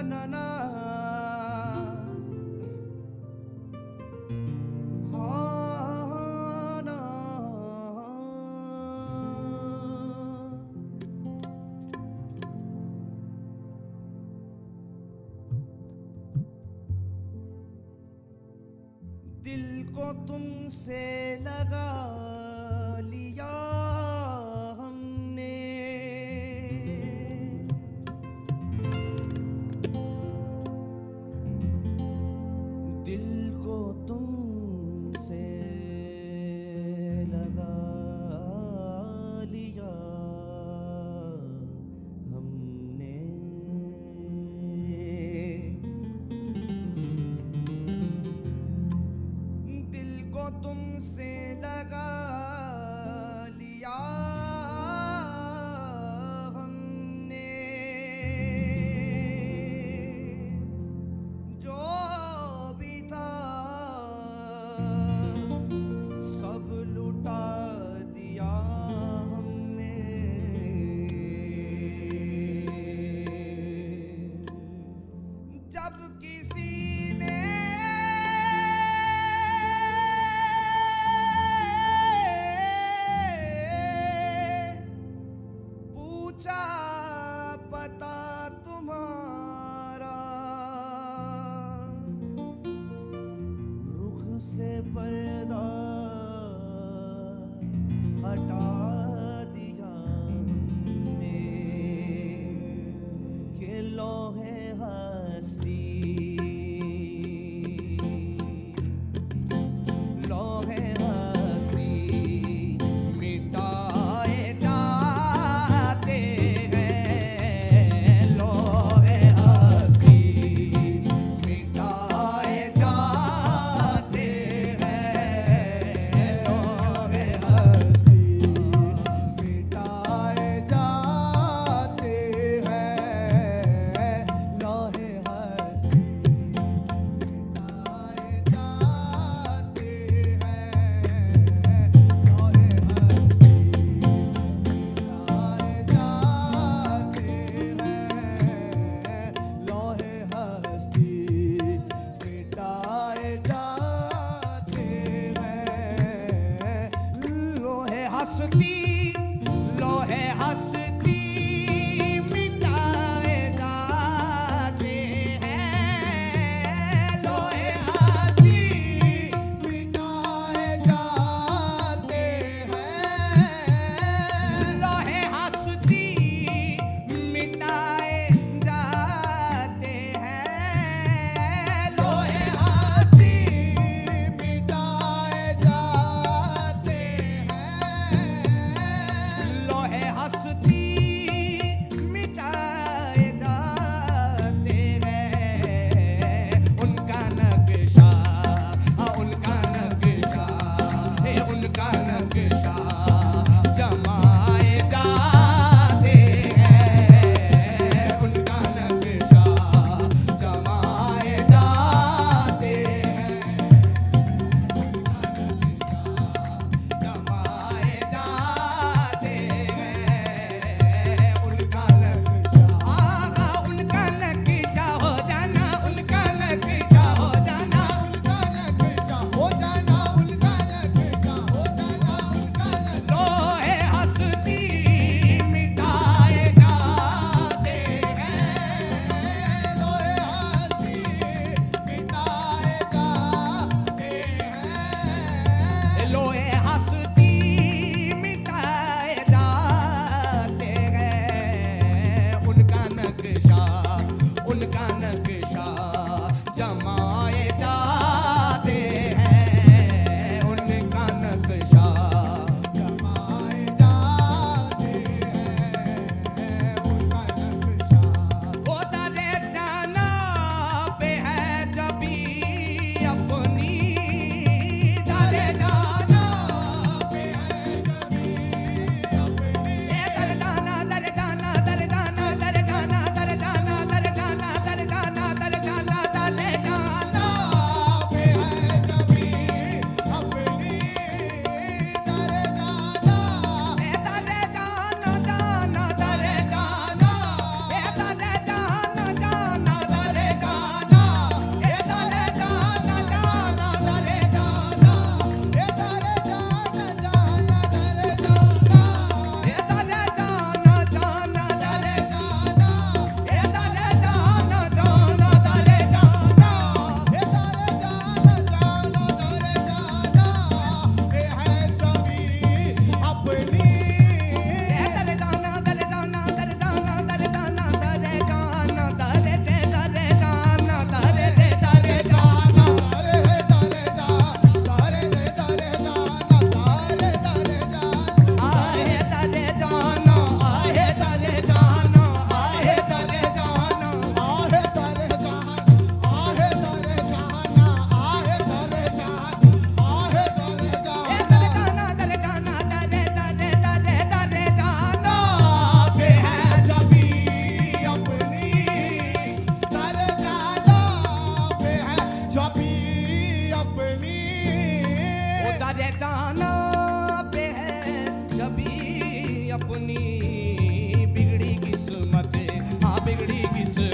ना ना दिल को तुमसे लगा लिया हमने, दिल को तुमसे लगा लिया हमने, दिल को तुमसे लगा लिया हमने, जो भी था सब लुटा दिया हमने, जब किसी ने पूछा पता तुम्हारा, रुख से पर्दा हटा दिया हमने, के लोहे हस्ती लोहे हस्ती मिटाए जाते हैं, लोहे हस्ती मिटाए जाते हैं,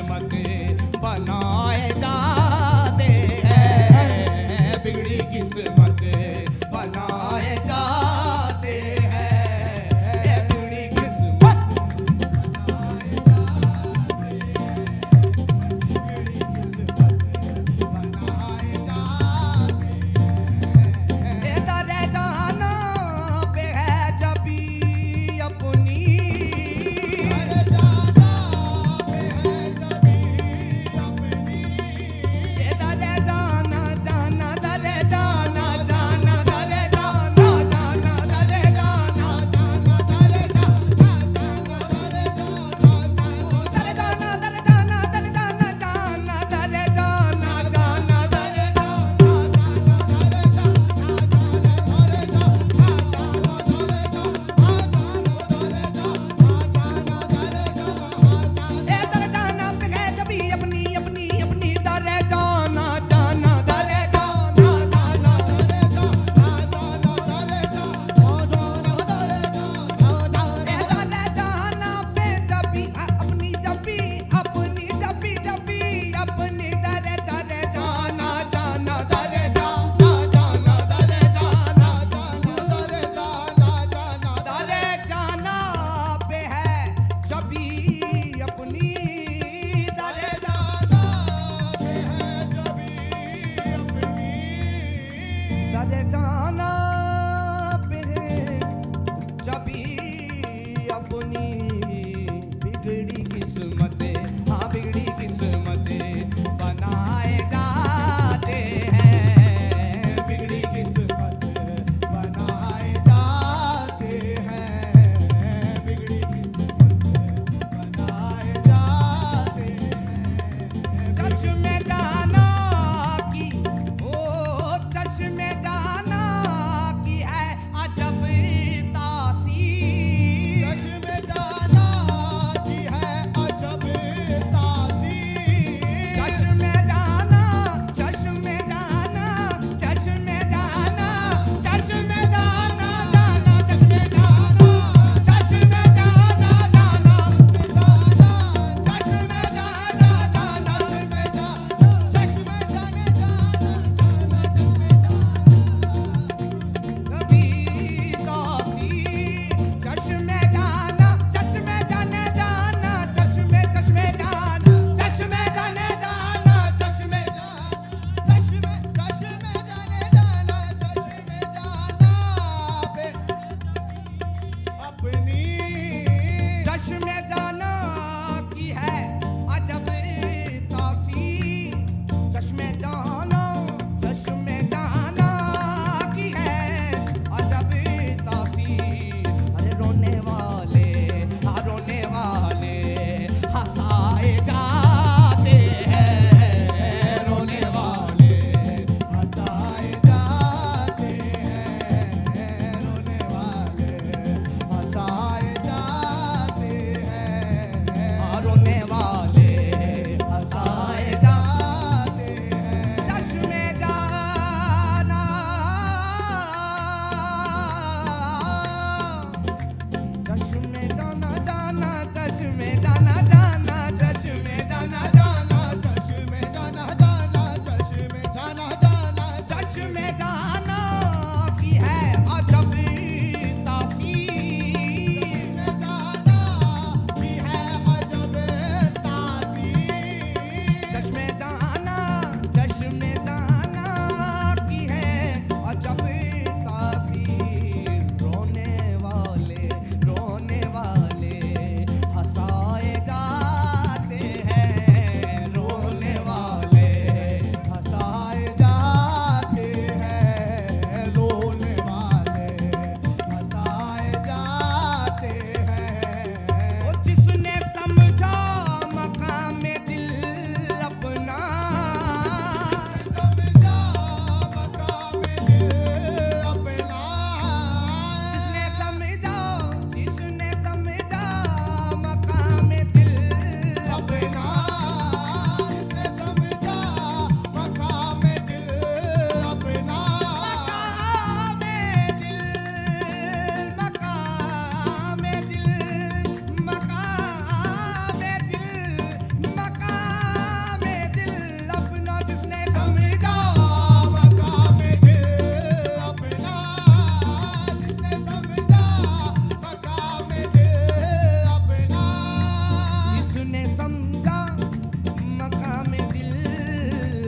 किस्मत बनाए जाते हैं, बिगड़ी किस्मत बनाए जाते हैं, बिगड़ी किस्मत बनाए जाते हैं, बिगड़ी किस्मत बनाए जाते हैं। दरे जाना पे है जब भी अपनी, दरे जाना पे है जब भी अपनी,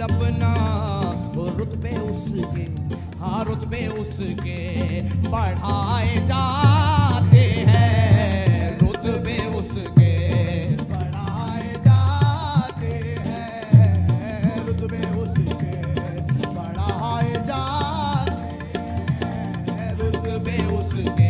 अपना रुतबे उसके, हाँ रुतबे उसके बढ़ाए जाते हैं, रुतबे उसके बढ़ाए जाते हैं, रुतबे उसके बढ़ाए जाते हैं, रुतबे उसके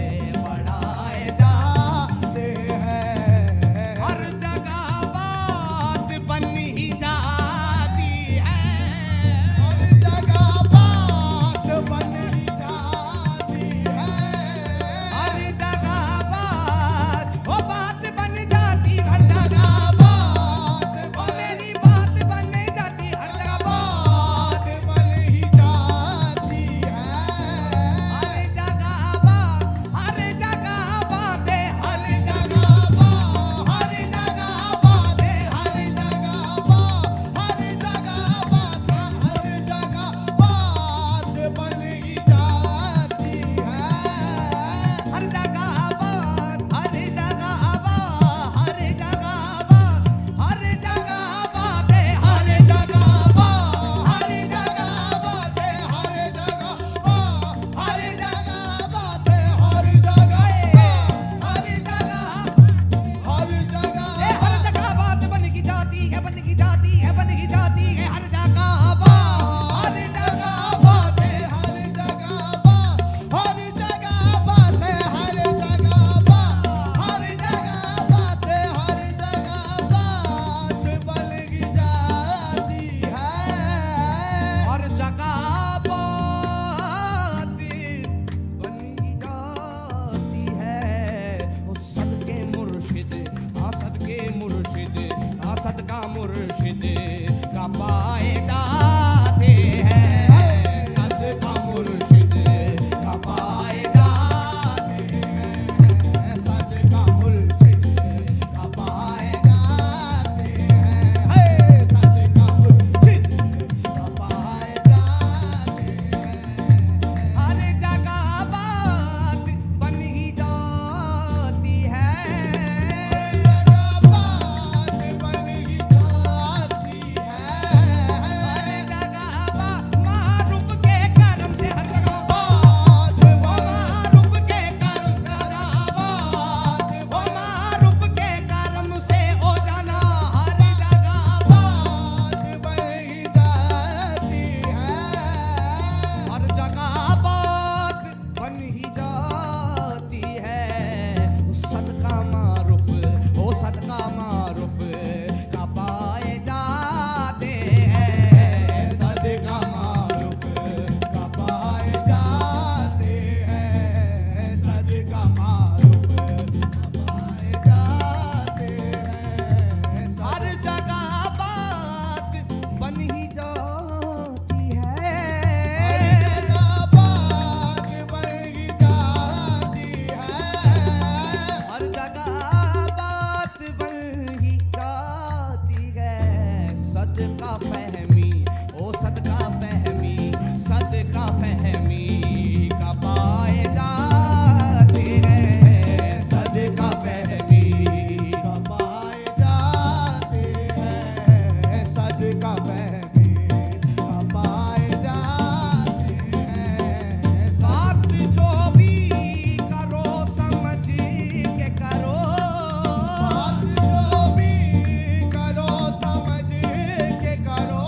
बढ़ाए जाते हैं। हर जगह बात बन ही जाती है, हर जगह बात बन ही जाती है, हर जगह बात वो बात बन जाती, हर जगह बात वो मेरी बात बन जाती, हर जगह बात बन ही जाती है, हर जगह बात, हर जगह बातें, हर जगह बात, हर जगह बातें, हर जगह बात, हर जगह बात, हर जगह बात बन ही जाती है, हर जगह बात, हर जगह बात, हर जगह बात, हर जगह बातें, हर जगह बात, हर जगह बातें, हर जगह बात, हर जगह बातें, हर जगह, हर जगह, हर जगह, हर जगह बात बन ही जाती है, बन ही जाती है, बन ही जाती है, हर जगह बात, हर जगह बातें, हर जगह बात, हर जगह बातें, हर जगह बात, हर जगह बातें, हर जगह बात बन ही जाती है, हर जगह बात बन ही जाती है। ओ सदके मुर्शिद, हाँ सदके मुर्शिद, हाँ सदका मुर्शिद का पाए जाते हैं, सदका मुर्शिद का पाए जाते हैं, सदका मुर्शिद का पाए जाते हैं, सदका मुर्शिद का पाए जाते हैं, हर जगह बात बन ही जाती है, हर जगह बात बन ही जाती है, हर जगह बात मारूफ के करम से, हर जगह बात मारूफ के करम, वो मारूफ के करम से हो जाना, हर जगह बात बन ही जाती है, हर जगह बात बन ही जाती है। सदका मारूफ, ओ सदका मारूफ का पाए जाते हैं, सदका मारूफ का पाए जाते हैं, सदका मारूफ का पाए जाते हैं, हर जगह बात बन ही जाती है, हर जगह बात बन ही जाती है, हर जगह बात बन ही जाती है। सदका फहमी, ओ सदका फहमी, सदका फहमी का पाए जाते हैं, सदका फहमी का पाए जाते हैं, सदका फहमी का पाए जाते हैं। साथ जो भी करो समझ के करो, साथ जो भी करो समझ के करो,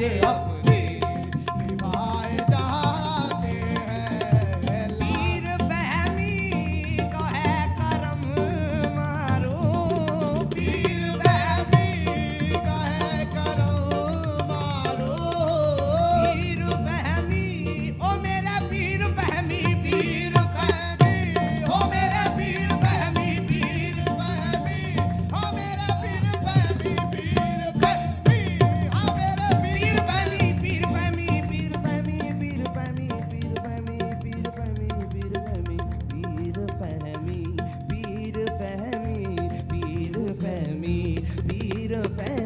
ये अपनी निभाए जाते हैं। पीर फहमी का है करम मारो, पीर फहमी का है करम मारो। पीर फहमी ओ मेरा पीर फहमी, पीर फहमी ओ मेरा पीर फहमी, पीर फहमी ओ मेरा पीर फहमी, पीर फहमी ओ मेरा पीर फहमी, पीर फहमी, पीर फहमी, पीर फहमी, पीर फहमी, पीर फहमी, पीर फहमी, पीर फहमी, पीर फहमी, पीर फहमी, पीर फहमी।